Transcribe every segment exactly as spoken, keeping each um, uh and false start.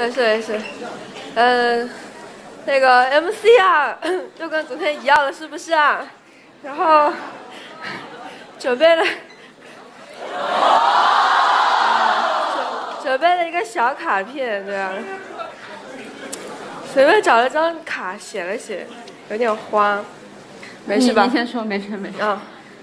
没事没事。嗯，那个 M C 啊，就跟昨天一样了，是不是啊？然后准备了，准准备了一个小卡片，这样，随便找了张卡写了写，有点慌，没事吧？ 你先说，没事没事。 啊。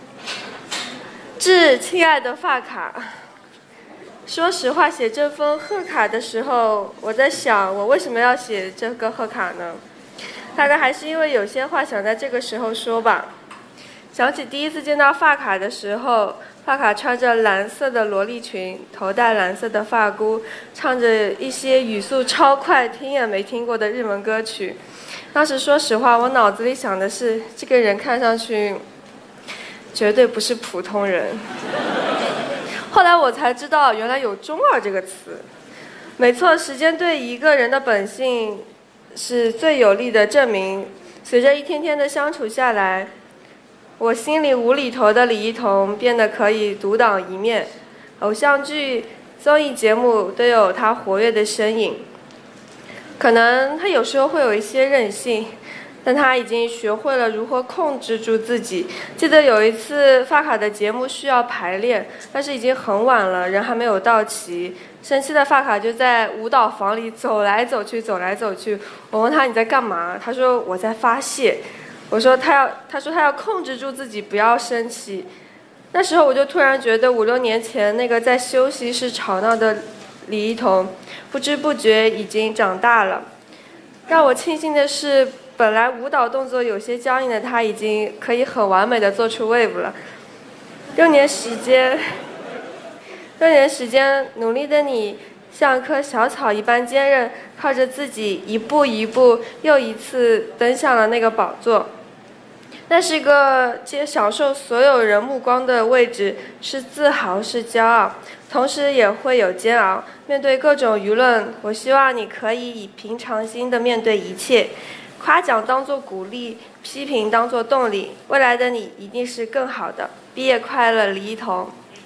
致亲爱的发卡。说实话，写这封贺卡的时候，我在想，我为什么要写这个贺卡呢？大概还是因为有些话想在这个时候说吧。想起第一次见到发卡的时候，发卡穿着蓝色的萝莉裙，头戴蓝色的发箍，唱着一些语速超快、听也没听过的日文歌曲。当时说实话，我脑子里想的是，这个人看上去绝对不是普通人。后来我才知道，原来有中二这个词。没错，时间对一个人的本性是最有力的证明。随着一天天的相处下来，我心里无厘头的李一桐变得可以独当一面，偶像剧、综艺节目都有他活跃的身影。可能他有时候会有一些任性，但他已经学会了如何控制住自己。记得有一次发卡的节目需要排练，但是已经很晚了，人还没有到齐。生气的发卡就在舞蹈房里走来走去，走来走去。我问他你在干嘛？他说我在发泄。我说他要，他说他要控制住自己，不要生气。那时候我就突然觉得五六年前那个在休息室吵闹的李一桐，不知不觉已经长大了。让我庆幸的是，本来舞蹈动作有些僵硬的他，已经可以很完美的做出 wave 了。六年时间，六年时间，努力的你像棵小草一般坚韧，靠着自己一步一步又一次登上了那个宝座。那是个接享受所有人目光的位置，是自豪，是骄傲，同时也会有煎熬。面对各种舆论，我希望你可以以平常心的面对一切。夸奖当作鼓励，批评当作动力，未来的你一定是更好的。毕业快乐，李一桐。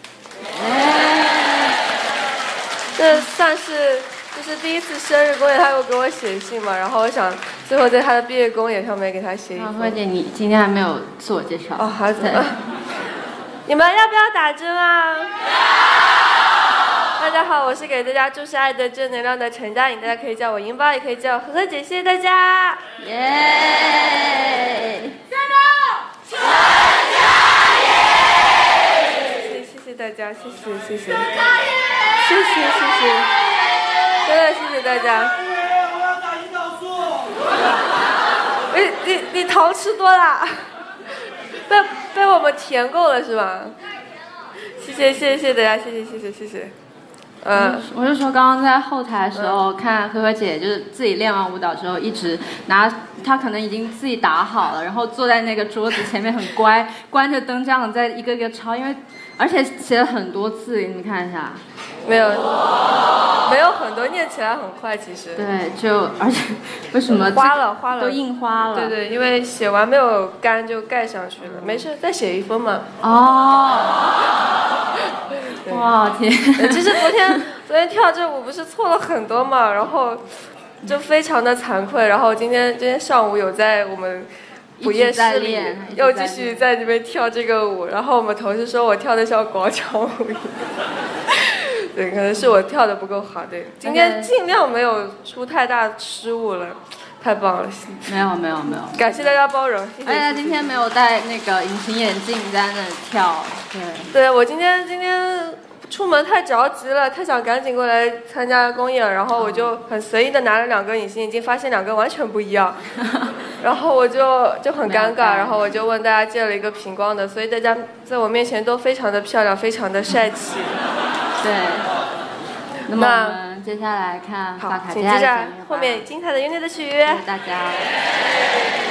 这算是就是第一次生日公演，他又给我写信嘛，然后我想最后在他的毕业公演上面给他写一封。 慧姐，你今天还没有自我介绍哦，好的。你们要不要打针啊？大家好，我是给大家注射爱的正能量的陈佳颖，大家可以叫我银包，也可以叫我呵呵姐，谢谢大家。 耶！ 加油！陈佳颖！谢谢谢谢大家，谢谢谢谢，谢谢谢谢，真的谢谢大家。 我要打胰岛素。 你你你糖吃多了，被被我们填够了是吧？谢谢谢谢谢谢大家，谢谢谢谢谢谢。嗯， 我是说，刚刚在后台的时候，嗯、看呵呵姐就是自己练完舞蹈之后，一直拿她可能已经自己打好了，然后坐在那个桌子前面很乖，关着灯这样在一个一个抄，因为而且写了很多字，你们看一下。 没有，没有很多，念起来很快，其实。 对，就而且为什么花了花了都印花了？ 对对，因为写完没有干就盖上去了，没事，再写一封嘛。 哦。哇天！ 其实昨天昨天跳这舞不是错了很多嘛，然后就非常的惭愧。然后今天今天上午有在我们补夜室里又继续在那边跳这个舞，然后我们同事说我跳的像广场舞一样。对，可能是我跳的不够好。对，今天尽量没有出太大失误了。太棒了！ 没有没有没有， 感谢大家包容。谢谢。 而且他今天没有戴那个隐形眼镜在那跳，对。 对，我今天今天出门太着急了，太想赶紧过来参加公演，然后我就很随意的拿了两个隐形眼镜，发现两个完全不一样，然后我就就很尴尬，然后我就问大家借了一个平光的，所以大家在我面前都非常的漂亮，非常的帅气。 对。那么我们接下来看发卡请接下来后面精彩的乐队的曲。 谢谢大家。